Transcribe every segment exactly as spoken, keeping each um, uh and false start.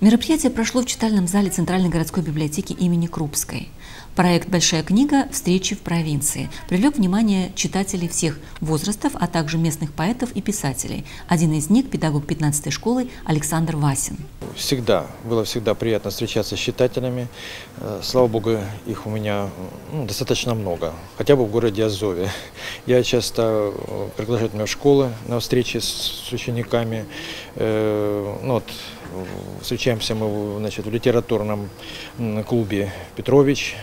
Мероприятие прошло в читальном зале Центральной городской библиотеки имени Крупской. Проект «Большая книга. Встречи в провинции» привлек внимание читателей всех возрастов, а также местных поэтов и писателей. Один из них – педагог пятнадцатой школы Александр Васин. Всегда, было всегда приятно встречаться с читателями. Слава богу, их у меня ну, достаточно много, хотя бы в городе Азове. Я часто приглашаю меня в школы на встречи с учениками. Ну, вот, встречаемся мы, значит, в литературном клубе «Петрович».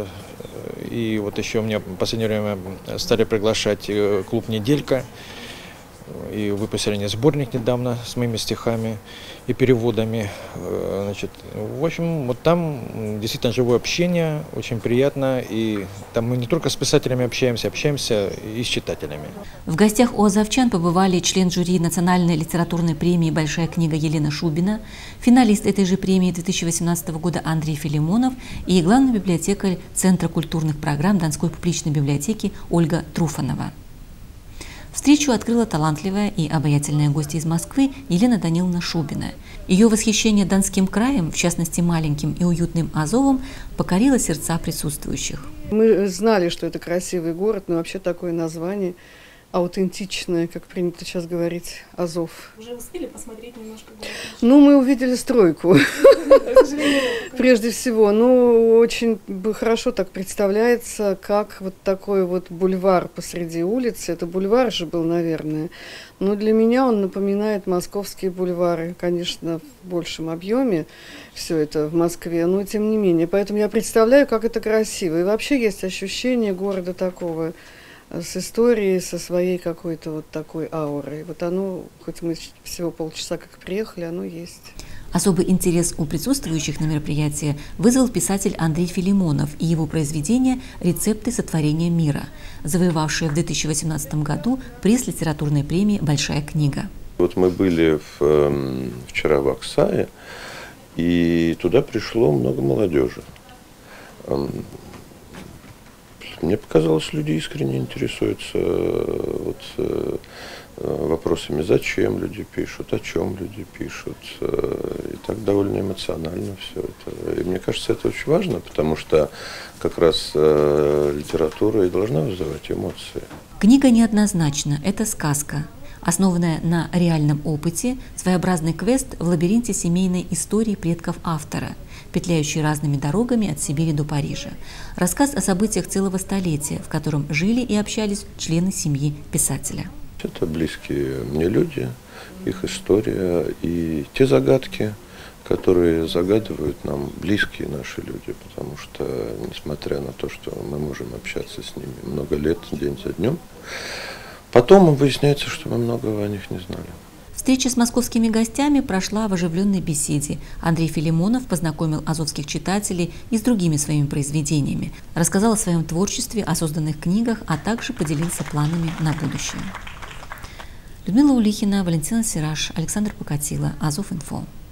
И вот еще мне в последнее время стали приглашать клуб «Неделька». И выпустили они сборник недавно с моими стихами и переводами. Значит, в общем, вот там действительно живое общение, очень приятно. И там мы не только с писателями общаемся, общаемся и с читателями. В гостях у азовчан побывали член жюри Национальной литературной премии «Большая книга» Елена Шубина, финалист этой же премии две тысячи восемнадцатого года Андрей Филимонов и главный библиотекарь Центра культурных программ Донской публичной библиотеки Ольга Труфанова. Встречу открыла талантливая и обаятельная гостья из Москвы Елена Даниловна Шубина. Ее восхищение Донским краем, в частности маленьким и уютным Азовом, покорило сердца присутствующих. Мы знали, что это красивый город, но вообще такое название аутентичное, как принято сейчас говорить, Азов. Уже успели посмотреть немножко город? Ну, мы увидели стройку, прежде всего. Ну, очень хорошо так представляется, как вот такой вот бульвар посреди улицы. Это бульвар же был, наверное. Но для меня он напоминает московские бульвары, конечно, в большем объеме все это в Москве, но тем не менее. Поэтому я представляю, как это красиво. И вообще есть ощущение города такого, с историей, со своей какой-то вот такой аурой. Вот оно, хоть мы всего полчаса как приехали, оно есть. Особый интерес у присутствующих на мероприятии вызвал писатель Андрей Филимонов и его произведение «Рецепты сотворения мира», завоевавшее в две тысячи восемнадцатом году приз литературной премии «Большая книга». Вот мы были в, вчера в Аксае, и туда пришло много молодежи. Мне показалось, люди искренне интересуются вот, вопросами, зачем люди пишут, о чем люди пишут. И так довольно эмоционально все это. И мне кажется, это очень важно, потому что как раз литература и должна вызывать эмоции. Книга неоднозначна, это сказка. Основанная на реальном опыте, своеобразный квест в лабиринте семейной истории предков автора, петляющий разными дорогами от Сибири до Парижа. Рассказ о событиях целого столетия, в котором жили и общались члены семьи писателя. Это близкие мне люди, их история и те загадки, которые загадывают нам близкие наши люди, потому что, несмотря на то, что мы можем общаться с ними много лет, день за днем, потом выясняется, что мы многого о них не знали. Встреча с московскими гостями прошла в оживленной беседе. Андрей Филимонов познакомил азовских читателей и с другими своими произведениями, рассказал о своем творчестве, о созданных книгах, а также поделился планами на будущее. Людмила Улихина, Валентина Сираж, Александр Покатило, Азов.Инфо.